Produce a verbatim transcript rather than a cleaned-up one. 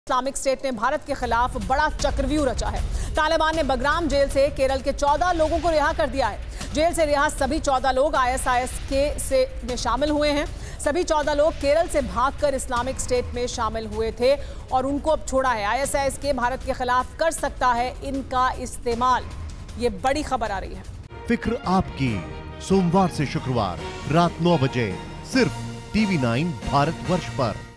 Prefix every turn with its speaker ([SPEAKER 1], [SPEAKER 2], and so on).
[SPEAKER 1] Islamic state ने भारत के खिलाफ बड़ा चक्रव्यूह रचा है। तालिबान ने बगराम जेल से केरल के चौदह लोगों को रिहा कर दिया है। जेल से रिहा सभी चौदह लोग आईएसआईएस के से में शामिल हुए हैं। सभी चौदह लोग केरल से भागकर इस्लामिक स्टेट में शामिल हुए थे और उनको अब छोड़ा है। आईएसआईएस के भारत के खिलाफ कर सकता है इनका इस्तेमाल। ये बड़ी खबर आ रही है।
[SPEAKER 2] फिक्र आपकी, सोमवार से शुक्रवार रात नौ बजे सिर्फ टीवी नाइन भारतवर्ष पर।